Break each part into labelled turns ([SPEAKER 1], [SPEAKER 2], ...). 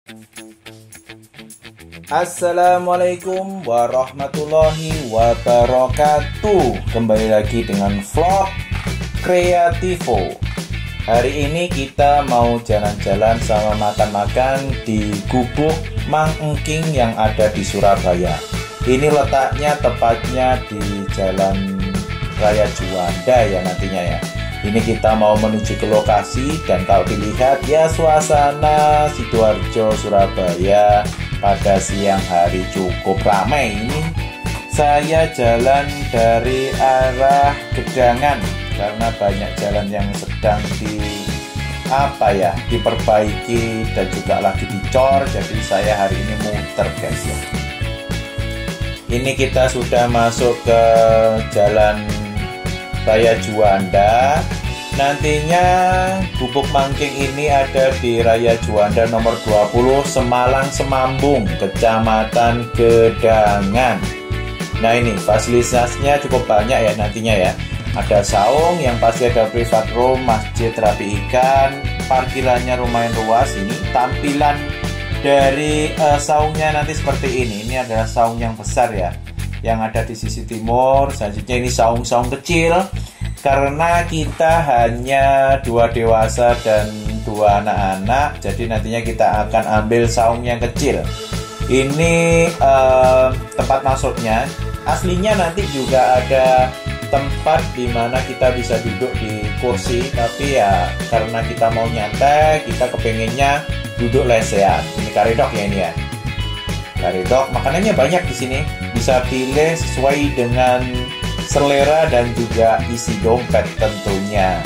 [SPEAKER 1] Assalamualaikum warahmatullahi wabarakatuh. Kembali lagi dengan vlog Kreativo. Hari ini kita mau jalan-jalan sama makan-makan di Gubuk Mang Engking yang ada di Surabaya. Ini letaknya tepatnya di Jalan Raya Juanda ya nantinya ya. Ini kita mau menuju ke lokasi dan kalau dilihat ya suasana Sidoarjo Surabaya pada siang hari cukup ramai. Ini saya jalan dari arah Gedangan karena banyak jalan yang sedang diperbaiki dan juga lagi dicor. Jadi saya hari ini muter guys ya. Ini kita sudah masuk ke Jalan Raya Juanda. Nantinya Gubuk Mangking ini ada di Raya Juanda nomor 20 Semalang Semambung, Kecamatan Gedangan. Nah ini fasilitasnya cukup banyak ya nantinya ya. Ada saung yang pasti ada private room, masjid rapi ikan, parkirannya lumayan luas. Ini tampilan dari saungnya nanti seperti ini. Ini adalah saung yang besar ya, yang ada di sisi timur. Selanjutnya ini saung-saung kecil. Karena kita hanya 2 dewasa dan 2 anak-anak, jadi nantinya kita akan ambil saung yang kecil. Ini tempat masuknya. Aslinya nanti juga ada tempat di mana kita bisa duduk di kursi, tapi ya karena kita mau nyantai, kita kepengennya duduk lesehan. Ini karedok ya ini ya. Karedok, makanannya banyak di sini. Bisa pilih sesuai dengan selera dan juga isi dompet tentunya.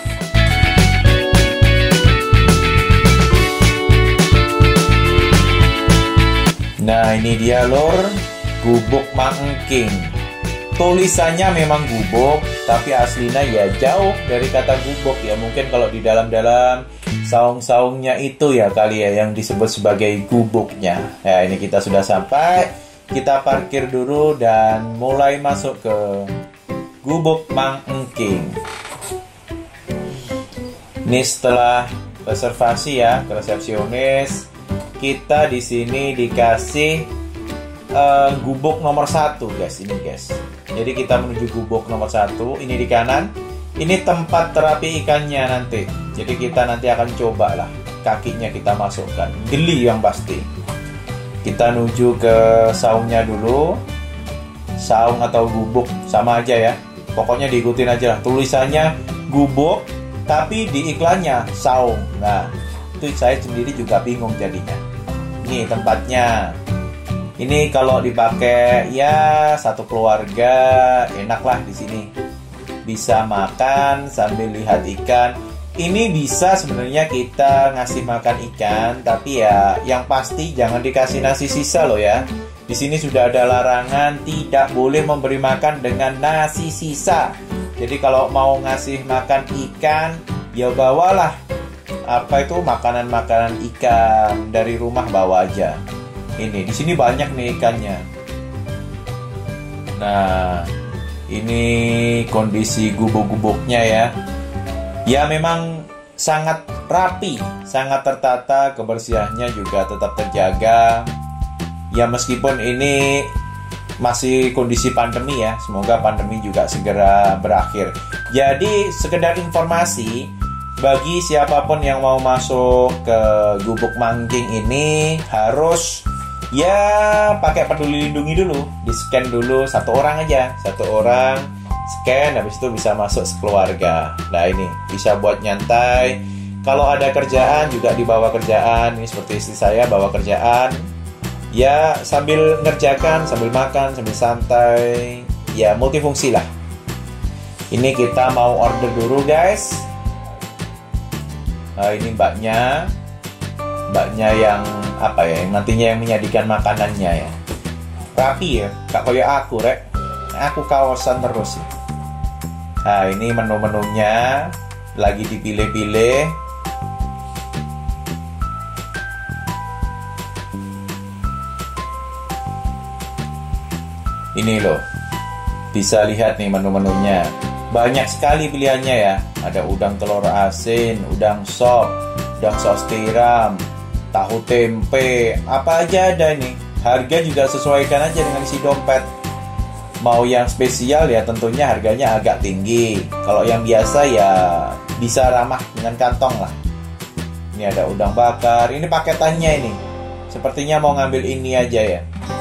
[SPEAKER 1] Nah ini dia lor, Gubuk Mang Engking. Tulisannya memang gubuk, tapi aslinya ya jauh dari kata gubuk ya. Mungkin kalau di dalam-dalam saung-saungnya itu ya kali ya yang disebut sebagai gubuknya. Ya ini kita sudah sampai. Kita parkir dulu dan mulai masuk ke Gubuk Mang Engking. Ini setelah reservasi ya ke resepsionis, kita di sini dikasih gubuk nomor 1 guys. Ini guys. Jadi kita menuju gubuk nomor 1. Ini di kanan. Ini tempat terapi ikannya nanti. Jadi kita nanti akan coba lah kakinya kita masukkan. Geli yang pasti. Kita menuju ke saungnya dulu. Saung atau gubuk sama aja ya. Pokoknya diikutin aja lah. Tulisannya gubuk, tapi di iklannya saung. Nah, itu saya sendiri juga bingung jadinya. Ini tempatnya. Ini kalau dipakai ya satu keluarga, enak lah di sini. Bisa makan sambil lihat ikan. Ini bisa sebenarnya kita ngasih makan ikan, tapi ya yang pasti jangan dikasih nasi sisa loh ya. Di sini sudah ada larangan tidak boleh memberi makan dengan nasi sisa. Jadi kalau mau ngasih makan ikan, ya bawalah makanan-makanan ikan dari rumah, bawa aja. Ini di sini banyak nih ikannya. Nah, ini kondisi gubuk-gubuknya ya. Ya memang sangat rapi, sangat tertata, kebersihannya juga tetap terjaga. Ya meskipun ini masih kondisi pandemi ya, semoga pandemi juga segera berakhir. Jadi sekedar informasi bagi siapapun yang mau masuk ke Gubuk Mangking ini harus ya pakai peduli lindungi dulu, di-scan dulu satu orang aja, scan, habis itu bisa masuk sekeluarga. Nah ini bisa buat nyantai. Kalau ada kerjaan juga dibawa kerjaan. Ini seperti istri saya bawa kerjaan. Ya sambil ngerjakan, sambil makan, sambil santai. Ya multifungsi lah. Ini kita mau order dulu guys. Nah ini mbaknya yang yang nantinya yang menyajikan makanannya ya. Rapi ya, gak kayak aku rek. Aku kawasan terus ya. Nah ini menu-menunya lagi dipilih-pilih. Ini loh, bisa lihat nih menu-menunya. Banyak sekali pilihannya ya. Ada udang telur asin, udang sop, udang saus tiram, tahu tempe, apa aja ada ini. Harga juga sesuaikan aja dengan isi dompet. Mau yang spesial ya tentunya harganya agak tinggi. Kalau yang biasa ya bisa ramah dengan kantong lah. Ini ada udang bakar. Ini paketannya ini. Sepertinya mau ngambil ini aja ya.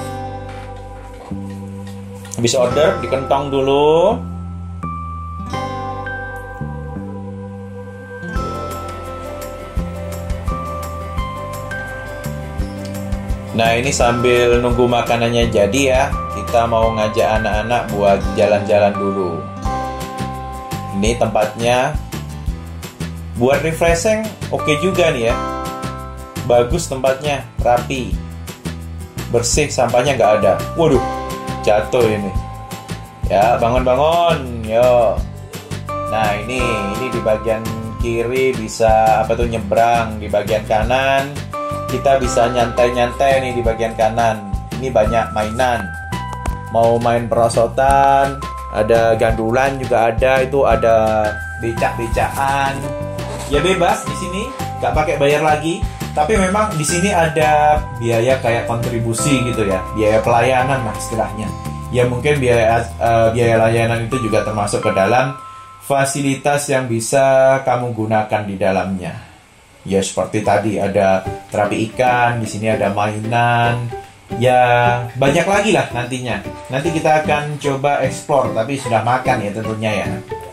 [SPEAKER 1] Habis order dikentong dulu. Nah ini sambil nunggu makanannya jadi ya, kita mau ngajak anak-anak buat jalan-jalan dulu. Ini tempatnya buat refreshing, oke juga nih ya. Bagus tempatnya, rapi, bersih, sampahnya nggak ada. Waduh, jatuh ini. Ya bangun-bangun, yo. Nah ini di bagian kiri bisa apa tuh nyebrang, di bagian kanan kita bisa nyantai-nyantai nih di bagian kanan. Ini banyak mainan. Mau main perosotan, ada gandulan juga ada, itu ada becak-becakan. Ya bebas di sini, nggak pakai bayar lagi. Tapi memang di sini ada biaya kayak kontribusi gitu ya, biaya pelayanan lah istilahnya. Ya mungkin biaya layanan itu juga termasuk ke dalam fasilitas yang bisa kamu gunakan di dalamnya. Ya seperti tadi ada terapi ikan, di sini ada mainan. Ya banyak lagi lah nantinya. Nanti kita akan coba explore, tapi sudah makan ya tentunya ya.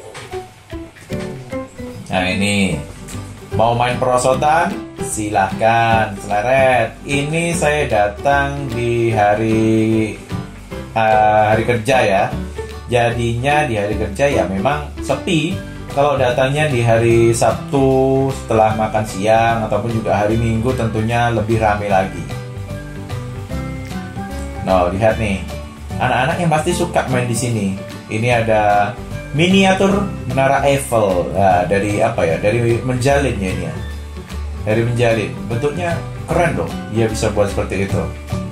[SPEAKER 1] Nah ini mau main perosotan, silahkan seleret. Ini saya datang di hari kerja ya. Jadinya di hari kerja ya memang sepi. Kalau datangnya di hari Sabtu setelah makan siang ataupun juga hari Minggu tentunya lebih ramai lagi. Nah, lihat nih. Anak-anak yang pasti suka main di sini. Ini ada miniatur menara Eiffel. Nah, dari apa ya? Dari menjalinnya ini ya. Dari menjalin. Bentuknya keren dong. Dia bisa buat seperti itu.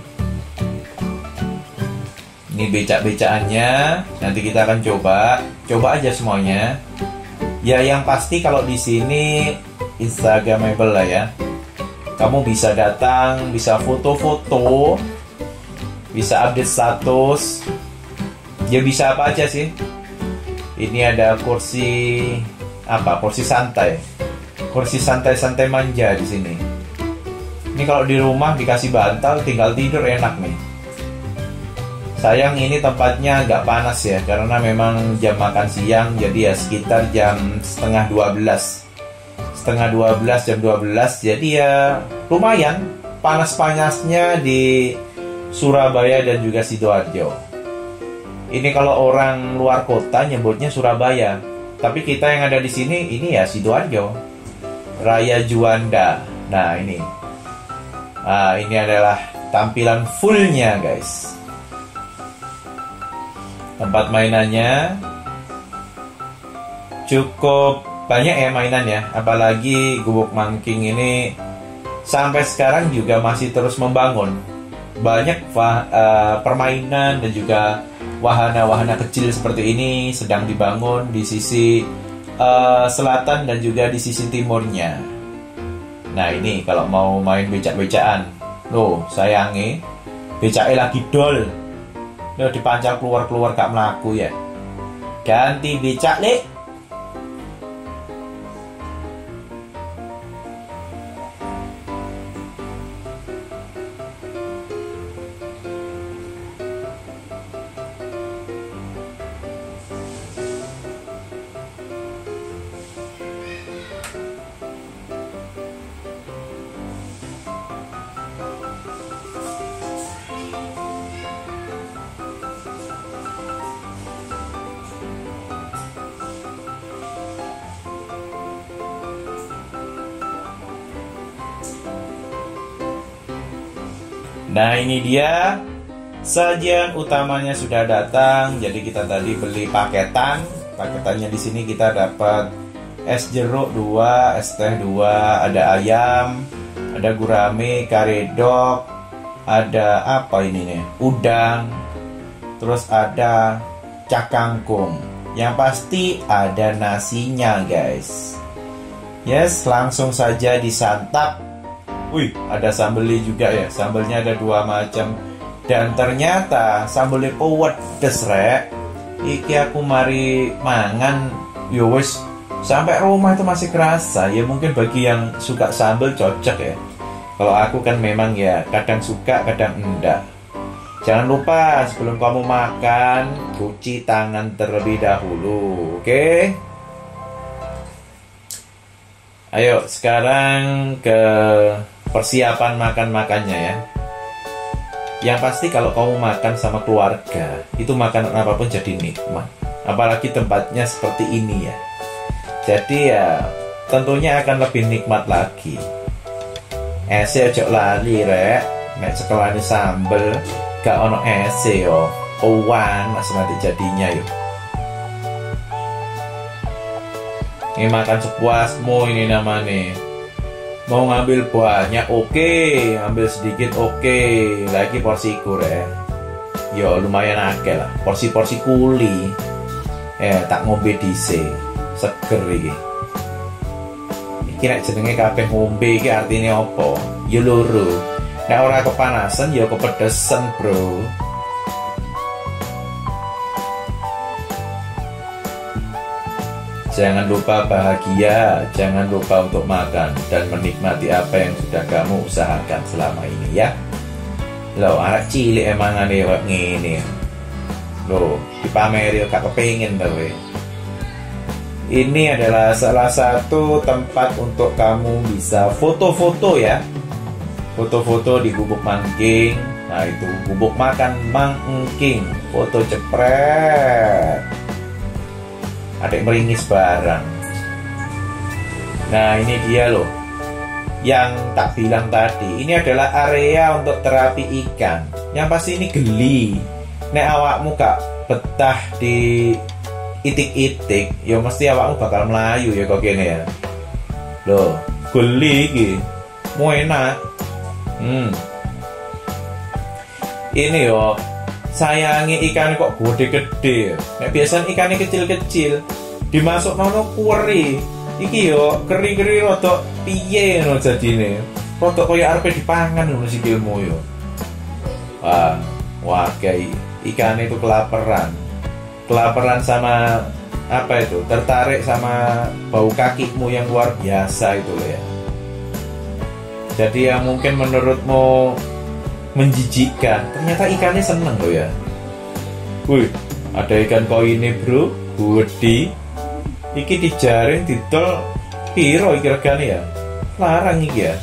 [SPEAKER 1] Ini becak-becakannya. Nanti kita akan coba aja semuanya. Ya yang pasti kalau di sini Instagramable lah ya. Kamu bisa datang, bisa foto-foto, bisa update status. Ya bisa apa aja sih. Ini ada kursi kursi santai. Kursi santai-santai manja di sini. Ini kalau di rumah dikasih bantal tinggal tidur enak nih. Sayang ini tempatnya agak panas ya, karena memang jam makan siang, jadi ya sekitar jam setengah 12, jam 12, jadi ya lumayan panas-panasnya di Surabaya dan juga Sidoarjo. Ini kalau orang luar kota nyebutnya Surabaya, tapi kita yang ada di sini ini ya Sidoarjo, Raya Juanda. Nah ini adalah tampilan fullnya guys. Tempat mainannya cukup banyak ya mainan ya. Apalagi Gubuk Mangking ini sampai sekarang juga masih terus membangun. Banyak permainan dan juga wahana-wahana kecil seperti ini sedang dibangun di sisi selatan dan juga di sisi timurnya. Nah ini kalau mau main becak-becakan, loh sayangi becaknya lagi dol. Udah dipanjang keluar-keluar gak melaku ya. Ganti becak lek. Nah ini dia sajian utamanya sudah datang. Jadi kita tadi beli paketan. Paketannya di sini kita dapat es jeruk 2, es teh 2, ada ayam, ada gurame, karedok, ada apa ini nih? Udang. Terus ada cak kangkung. Yang pasti ada nasinya guys. Yes, langsung saja disantap. Wih, ada sambelnya juga ya. Sambelnya ada 2 macam. Dan ternyata sambelnya pedes rek. Iki aku mari mangan, yo wis sampai rumah itu masih kerasa. Ya mungkin bagi yang suka sambel cocok ya. Kalau aku kan memang ya kadang suka, kadang enggak. Jangan lupa sebelum kamu makan, cuci tangan terlebih dahulu, oke? Ayo sekarang ke persiapan makan-makannya ya. Yang pasti kalau kamu makan sama keluarga, itu makanan apapun jadi nikmat. Apalagi tempatnya seperti ini ya. Jadi ya tentunya akan lebih nikmat lagi. Ese ojo lali rek, nek sekelani sambel, gak ono ese yo. Uang masih nanti jadinya yo. Ini makan sepuasmu ini namanya. Mau ngambil banyak oke, ambil sedikit oke. Lagi porsi kurang. Yo lumayan akeh lah. Porsi-porsi kuli. Tak ngombe dhisik. Seger iki. Iki nek jenenge kabeh ngombe iki artine apa? Ya loro. Nek ora kepanasan ya kepedesan, Bro. Jangan lupa bahagia, jangan lupa untuk makan dan menikmati apa yang sudah kamu usahakan selama ini ya. Loh, anak cilik emang aneh ngene. Loh, dipameri gak kepengin tau we. Ini adalah salah satu tempat untuk kamu bisa foto-foto ya. Foto-foto di Gubuk Mangking. Nah, itu gubuk makan Mangking. Foto cepret. Adek meringis barang. Nah ini dia loh yang tak bilang tadi. Ini adalah area untuk terapi ikan. Yang pasti ini geli. Nek awakmu gak betah di itik-itik, ya mesti awakmu bakal melayu ya kok gini ya. Loh, geli iki. Mau enak. Ini yo sayangi ikan kok gede-gede. Nek biasanya ikannya kecil-kecil dimasuk nono kueri. Iki yo keri-keri rodok piye no jadine. Rodok kaya arepe dipangan ngono sikilmu yo. Wah kayak ikan itu kelaparan. Kelaparan sama apa itu? Tertarik sama bau kakimu yang luar biasa itu ya. Jadi yang mungkin menurutmu menjijikkan, ternyata ikannya seneng loh ya. Wih, ada ikan koi ini bro, gede. Iki dijaring didol piro iki regane ya? Larang iki ya.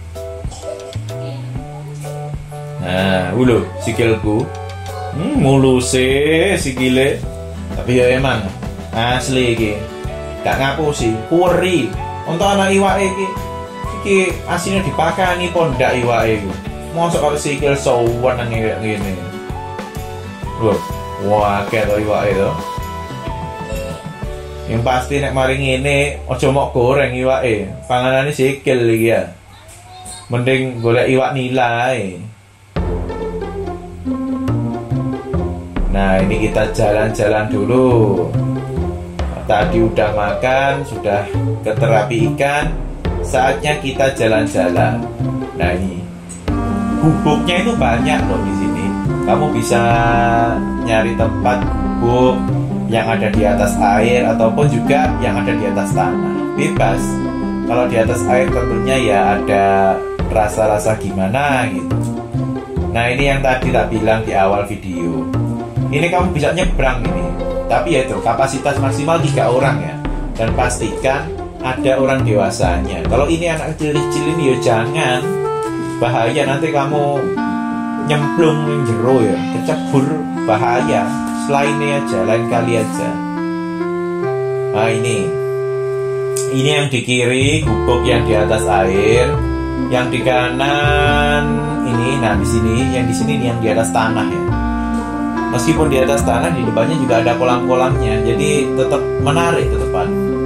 [SPEAKER 1] Nah, ulu sikilku. Muluse sikile. Tapi ya emang asli iki. Gak ngapusi, kuri. Untuk anak iwake iki aslinya dipakani pondak iwake iki. Mosok kalau sikil sowan nang ngene. Loh, wah keto iwake to. Yang pasti nek mari ngene aja mok goreng iwake. Panganane sikil iki ya. Mending golek iwak nilai. Nah, ini kita jalan-jalan dulu. Tadi udah makan, sudah ke terapi ikan. Saatnya kita jalan-jalan. Nah, ini gubuknya itu banyak loh di sini. Kamu bisa nyari tempat gubuk yang ada di atas air ataupun juga yang ada di atas tanah. Bebas. Kalau di atas air tentunya ya ada rasa-rasa gimana gitu. Nah ini yang tadi tak bilang di awal video. Ini kamu bisa nyebrang ini. Tapi ya itu kapasitas maksimal 3 orang ya. Dan pastikan ada orang dewasanya. Kalau ini anak kecil-kecil ini ya jangan. Bahaya nanti kamu nyemplung jero ya, kecebur bahaya. Selainnya aja, lain kali aja. Nah ini yang di kiri gubuk yang di atas air, yang di kanan ini, nah di sini, yang di sini yang di atas tanah ya. Meskipun di atas tanah, di depannya juga ada kolam-kolamnya, jadi tetap menarik tetepan.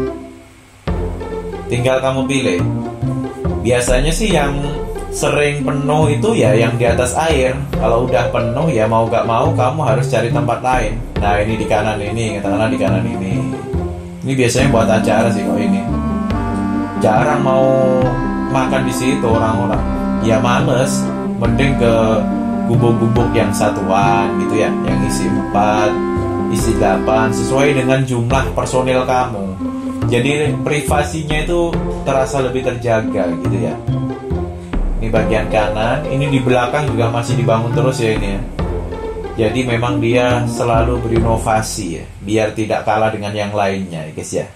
[SPEAKER 1] Tinggal kamu pilih. Biasanya sih yang sering penuh itu ya yang di atas air. Kalau udah penuh ya mau gak mau kamu harus cari tempat lain. Nah ini di kanan ini, katakanlah di kanan ini. Ini biasanya buat acara sih kok ini. Jarang mau makan di situ orang-orang. Ya males, mending ke gubuk-gubuk yang satuan gitu ya, yang isi 4, isi 8 sesuai dengan jumlah personil kamu. Jadi privasinya itu terasa lebih terjaga gitu ya. Ini bagian kanan, ini di belakang juga masih dibangun terus ya ini ya. Jadi memang dia selalu berinovasi ya, biar tidak kalah dengan yang lainnya ya guys ya.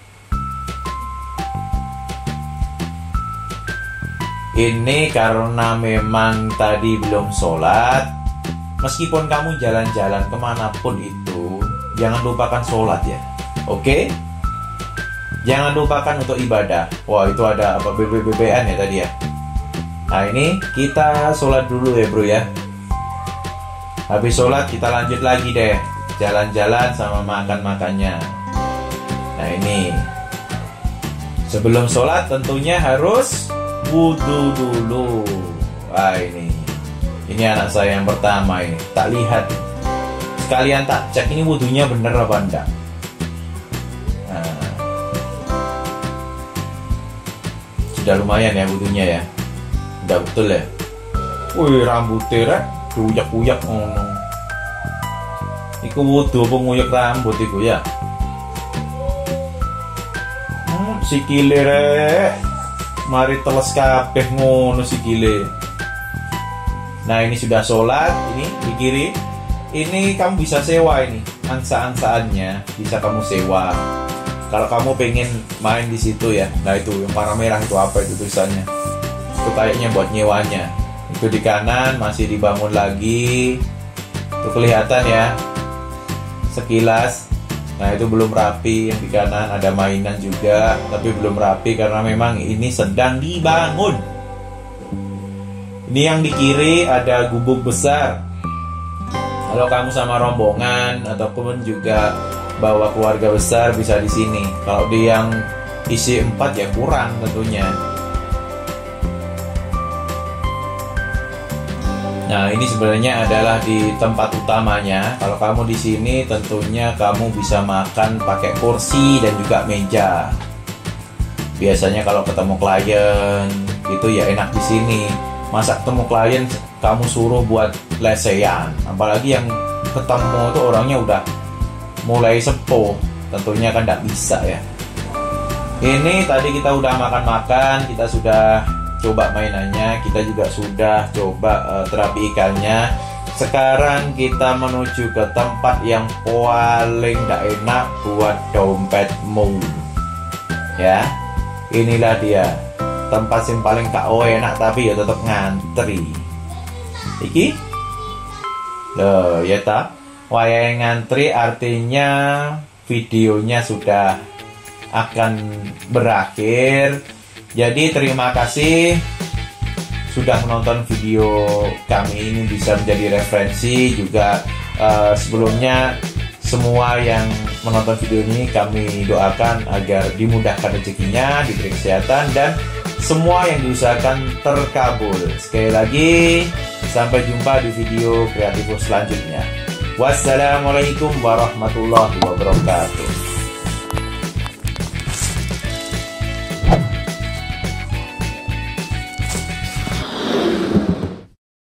[SPEAKER 1] Ini karena memang tadi belum sholat. Meskipun kamu jalan-jalan kemanapun itu, jangan lupakan sholat ya. Oke? Jangan lupakan untuk ibadah. Wah, itu ada apa, BB-BBan ya tadi ya. Nah ini kita sholat dulu ya bro ya. Habis sholat kita lanjut lagi deh, jalan-jalan sama makan-makannya. Nah ini, sebelum sholat tentunya harus wudhu dulu. Wah ini anak saya yang pertama ini. Tak lihat, sekalian tak cek ini wudhunya bener apa enggak. Nah, sudah lumayan ya wudhunya ya. Udah betul ya. Wih rambutnya uyak-uyak ngono. Iku wudhu apa nguyek rambut iku ya. Sikile rek. Mari teles kabeh ngono sikile. Nah ini sudah sholat, ini di kiri. Ini kamu bisa sewa ini, angsa-angsaannya bisa kamu sewa. Kalau kamu pengen main di situ ya. Nah itu yang warna merah itu apa itu tulisannya? Itu kayaknya buat nyewanya. Itu di kanan masih dibangun lagi. Itu kelihatan ya, sekilas. Nah itu belum rapi, yang di kanan ada mainan juga, tapi belum rapi karena memang ini sedang dibangun. Ini yang di kiri ada gubuk besar. Kalau kamu sama rombongan ataupun juga bawa keluarga besar bisa di sini. Kalau di yang isi 4 ya kurang tentunya. Nah ini sebenarnya adalah di tempat utamanya. Kalau kamu di sini tentunya kamu bisa makan pakai kursi dan juga meja. Biasanya kalau ketemu klien itu ya enak di sini. Masa ketemu klien kamu suruh buat lesehan, apalagi yang ketemu itu orangnya udah mulai sepuh, tentunya kan tidak bisa ya. Ini tadi kita udah makan-makan, kita sudah coba mainannya, kita juga sudah coba terapi ikannya. Sekarang kita menuju ke tempat yang paling tidak enak buat dompetmu. Ya, inilah dia tempat yang paling KO enak tapi ya tetap ngantri. Iki, loh ya tak, wayang ngantri artinya videonya sudah akan berakhir. Jadi terima kasih sudah menonton video kami ini, bisa menjadi referensi juga. Sebelumnya semua yang menonton video ini kami doakan agar dimudahkan rezekinya, diberi kesehatan dan semua yang diusahakan terkabul. Sekali lagi sampai jumpa di video kreatif selanjutnya. Wassalamualaikum warahmatullahi wabarakatuh.